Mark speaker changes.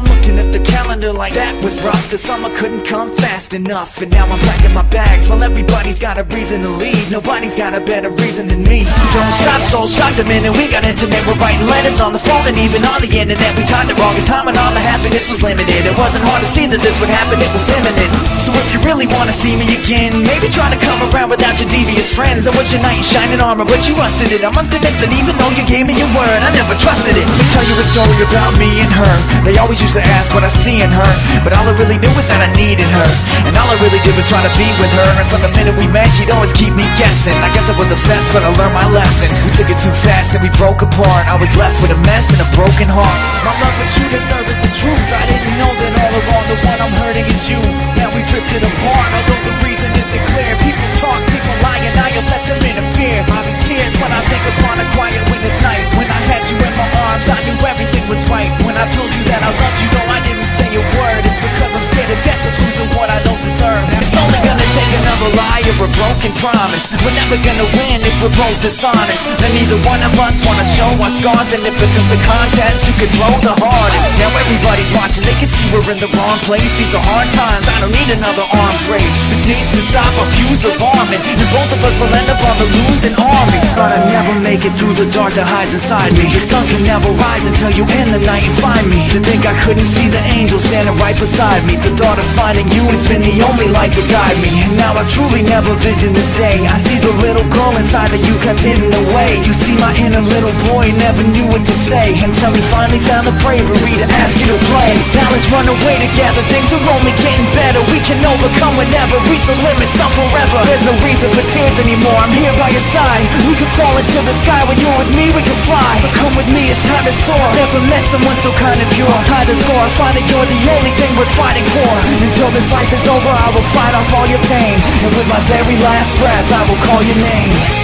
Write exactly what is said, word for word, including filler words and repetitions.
Speaker 1: I'm looking at the calendar like that was rough. The summer couldn't come fast enough, and now I'm packing my bags. Well, everybody's got a reason to leave, nobody's got a better reason than me. Don't stop, so shocked a minute, we got intimate. We're writing letters on the phone and even on the internet. We timed it wrong, it's time and all the happiness was limited. It wasn't hard to see that this would happen, it was imminent. So if you really wanna see me again, maybe try to come around without your devious friends. I was your knight in shining armor, but you rusted it. I must admit that even though you gave me your word, I never trusted it. Let me tell you a story about me and her. They always used to ask what I see in her, but all I really knew was that I needed her, and all I really did was try to be with her. And from the minute we met, she'd always keep me guessing. I guess I was obsessed, but I learned my lesson. We took it too fast and we broke apart. I was left with a mess and a broken heart. My love that you deserve is the truth. I didn't know that all along the one I'm hurting is you. Now we drifted apart, although the reason isn't clear. People talk, people lie, and I have let them interfere. I'm in tears when I think upon a quiet winter's night. When I had you in my arms, I knew everything was right. When I told you that I loved you, though I didn't say a word, it's because I'm scared to death of losing what I don't deserve. It's only gonna take another lie or a broken promise. We're never gonna win if we're both dishonest. Now neither one of us wanna show our scars, and it becomes a contest who can throw the hardest. Now everybody's watching, they can see we're in the wrong place. These are hard times, I don't need another arms race. This needs to stop, our feuds are alarming, and both of us will end up on the losing army. But I never make it through the dark that hides inside me. The sun can never rise until you in the night and find me. To think I couldn't see the angel standing right beside me. The thought of finding you has been the only light to guide me. And now I truly never vision this day. I see the little girl inside that you kept hidden away. You see my inner little boy, never knew what to say, until we finally found the bravery to ask you to play. Now let's run away together, things are only getting better. We can overcome whenever, reach the limits of forever. There's no reason for tears anymore, I'm here by your side. We can fall into the sky, when you're with me we can fly. So come with me, it's time to soar. Never met someone so kind and pure. Tie the score, find that you're the only thing worth fighting for. Until this life is over, I will fight off all your pain, and with my very last breath I will call your name.